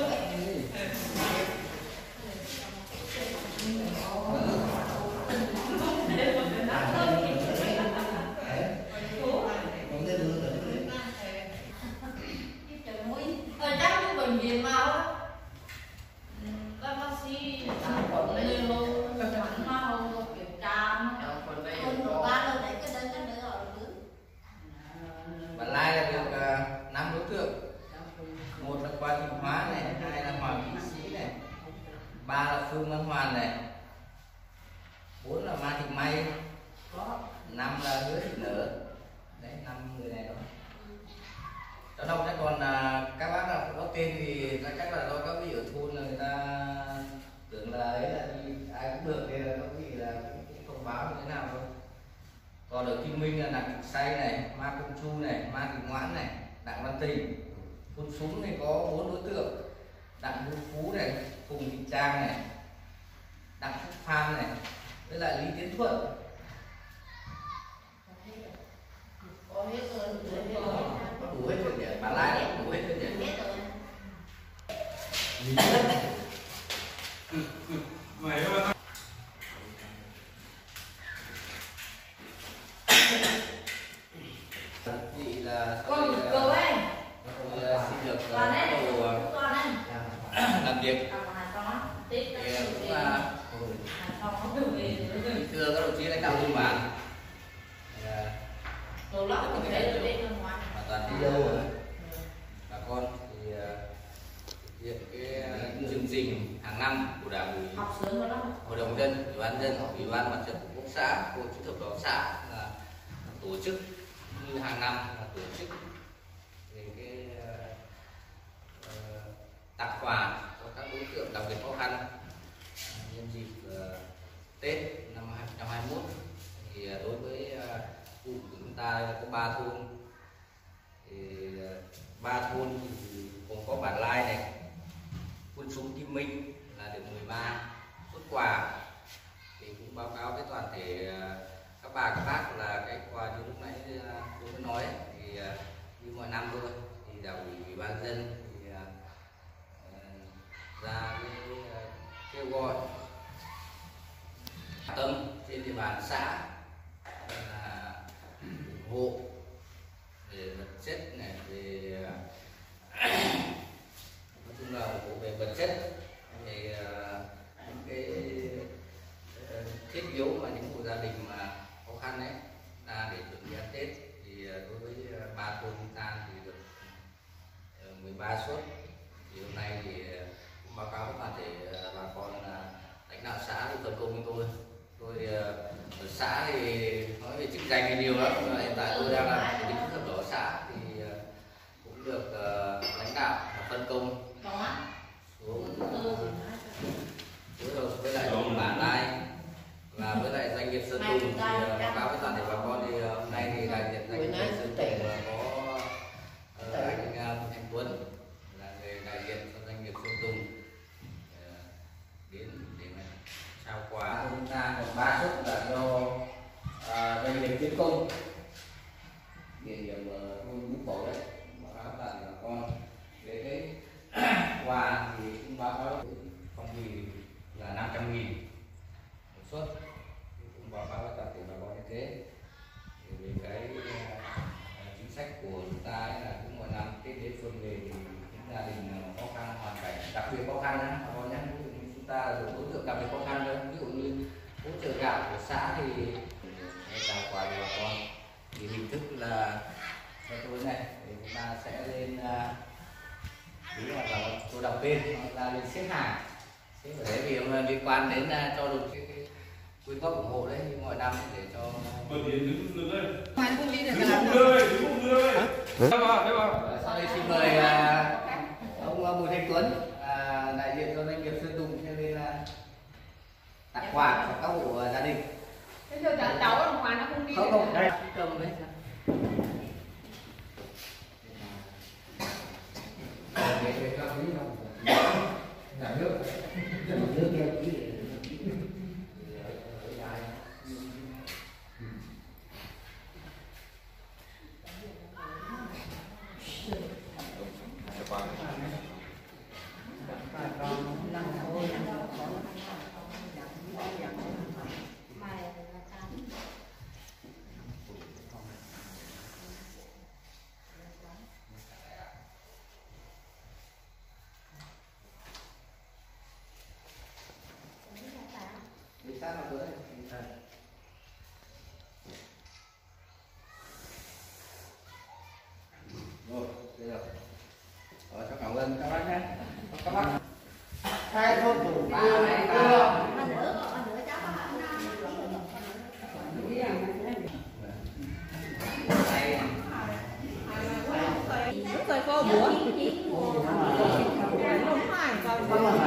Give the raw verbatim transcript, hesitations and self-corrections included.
Bản lai là được uh, năm đối tượng, một là Qua Thị Hóa này, hai là Hoàng Thị Sĩ này, ba là Phương Văn Hoàn này, bốn là Ma Thị May, năm là Hứa Thị Nở, đấy năm người này đó. Đó đâu chắc còn uh, các bác nào có tên thì chắc là do các vị ở thôn là người ta tưởng là ấy là đi ai cũng được, nên là các vị là cũng thông báo như thế nào thôi. Còn ở Kim Minh là Đặng Thị Say này, Ma Công Chu này, Ma Thị Ngoãn này, Đặng Văn Tình. Phun Súng thì có bốn đối tượng: Đặng Hữu Phú này, Phùng Thị Trang này, Đặng Phúc Phan này, với lại Lý Tiến Thuận. Có hết rồi, Có đủ hết rồi nhỉ? Bà Lai đã đủ hết rồi nhỉ? Mày ơi. Chị là con được cơ ấy. tôi xin được bắt đầu làm việc. Thì cũng là thưa các đồng chí lãnh đạo thôn bản, đồ lót có thể được bên ngoài. hoàn toàn đi đâu rồi bà con thì thực hiện cái chương trình hàng năm của Đảng ủy, Học sớm rồi đó. Hội đồng dân, Ủy ban dân, Ủy ban Mặt trận Tổ quốc xã, Hội chữ thập đỏ xã là tổ chức như hàng năm là tổ chức về cái uh, tặng quà cho các đối tượng đặc biệt khó khăn nhân dịp uh, Tết năm hai nghìn không trăm hai mươi mốt. Thì uh, đối với uh, khu của chúng ta có ba thôn, thì uh, ba thôn thì cũng có Bản Lai này, Phun Súng, Kim Minh là được mười ba suất quà. Thì cũng báo cáo với toàn thể uh, các bà các bác là cái quà như lúc nãy tôi mới nói ấy, thì uh, như mọi năm thôi, thì Đảng ủy, Ủy ban dân thì uh, ra cái uh, kêu gọi tâm trên địa bàn xã là ủng hộ về vật chất này, về nói chung là ủng hộ về vật chất, về uh, những cái uh, thiết yếu mà những hộ gia đình mà khó khăn đấy ra để chuẩn bị ăn Tết. Thì uh, đối với uh, ba thôn chúng ta thì được uh, mười ba suất. Thì hôm nay thì uh, cũng báo cáo với toàn thể uh, bà con là uh, lãnh đạo xã thì phân công với tôi. Tôi uh, ở xã thì nói về chức danh thì nhiều lắm, nhưng hiện tại tôi đang làm chủ tịch thập đỏ xã thì uh, cũng được uh, lãnh đạo phân công xuống phối hợp với lại Bản Lai và với lại doanh nghiệp Sơn Tùng. Thì uh, báo cáo với toàn thể bà con thì uh, hôm nay thì đại diện doanh nghiệp Sơn Tùng uh, có uh, anh uh, anh Tuấn là người đại diện cho doanh nghiệp Sơn Tùng uh, đến để mà trao quà. Chúng ta còn ba suất là do uh, doanh nghiệp Tiến Công địa điểm uh, thôn Bú Cổ đấy. Báo cáo toàn thể bà con về cái quà thì cũng báo cáo phong bì là năm trăm nghìn một suất, cũng báo cáo với toàn thể bà con như thế. Thì về cái uh, chính sách của chúng ta ấy là cũng mỗi năm Tết đến xuân về thì những gia đình khó khăn, hoàn cảnh đặc biệt khó khăn đó bà con nhé. Ví dụ như chúng ta là đối tượng đặc biệt khó khăn đó, ví dụ như hỗ trợ gạo của xã thì trao quà cho bà con. Thì hình thức là theo tôi này thì chúng ta sẽ lên uh, đúng là vào tôi đọc tên ra lên xếp hàng, xếp ở đấy vì liên quan đến uh, cho được cái, cái quyên góp ủng hộ đấy như mọi năm để cho Bật điện đứng đứng đây. Mai không đi được Đứng một người ơi, đứng một người ơi. Đây vào, đây vào. sau đây xin mời uh, ông uh, Bùi Thanh Tuấn uh, đại diện cho doanh nghiệp Sơn Tùng cho nên là tặng quà cho các hộ uh, gia đình. Thế giờ cháu cháu ở ngoài nó không đi. Không không, đây cầm đấy. Để cho quý không nhà nước nhà nước theo quý để Hai không đủ ba này cao Rồi cô bữa. Không phải còn